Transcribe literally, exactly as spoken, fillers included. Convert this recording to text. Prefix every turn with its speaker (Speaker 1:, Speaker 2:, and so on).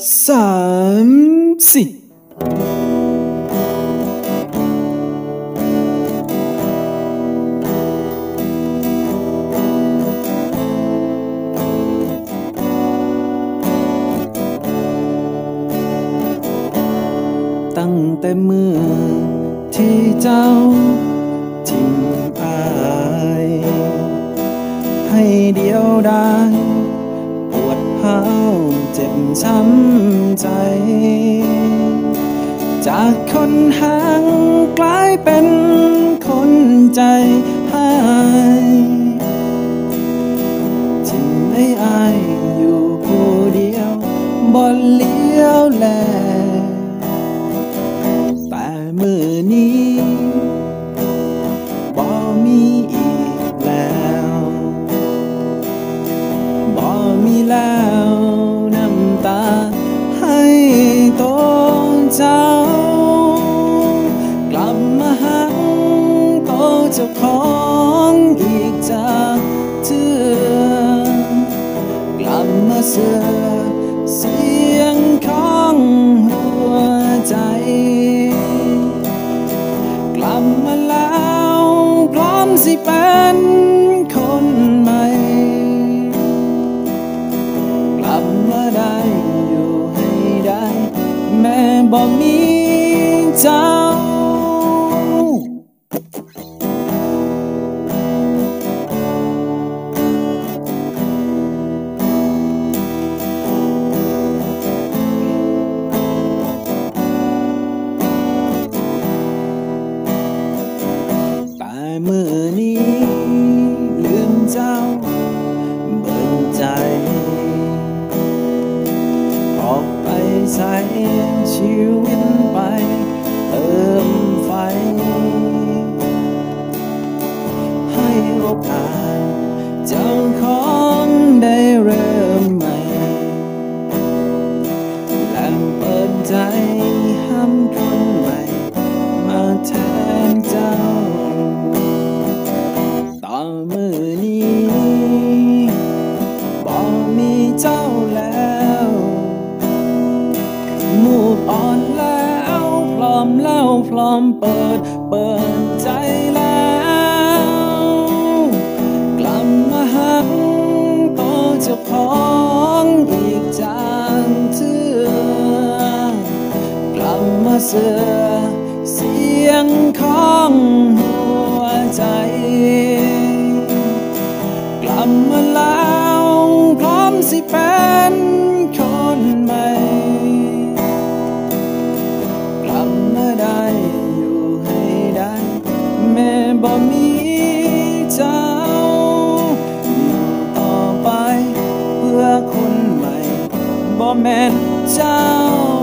Speaker 1: สามสี่ตั้งแต่เมื่อที่เจ้าทิ้งอายให้เดียวดายปวดห้าวเจ็บช้ำใจจากคนห่างกลายเป็นคนใจหายทิ้งให้อายอยู่ผู้เดียวบ่เลี้ยวแลแต่มื้อนี้บ่มีอีกแล้วบ่มีแล้วน้ำตาให้ตัวเจ้ากลับมาหักตัวเจ้าของอีกจากเธอกลับมาเสือเสียงของหัวใจกลับมาแล้วพร้อมสิเป็นคนใหม่กลับมาได้อยู่ให้ได้แม้บ่มีเจ้าเมื่อนี้ลืมเจ้าเบิ่งใจออกไปใช้ชีวิตไปเติมไฟให้โอกาสเจ้าของได้เริ่มใหม่และเปิดใจห้ามคนใหม่มาแทนเจ้ามื้อนี้บ่มีเจ้าแล้วมูกอ่อนแล้วพร้อมแล้วพร้อมเปิดเปิดใจแล้วกลับมาหักตัวเจ้าของอีกจางเถื่อกลับมาเสือเสียงของหัวใจกลับมาแล้วพร้อมสิเป็นคนใหม่กลับมาได้อยู่ให้ได้แม้บ่มีเจ้าอยู่ต่อไปเพื่อคนใหม่บ่แม่นเจ้า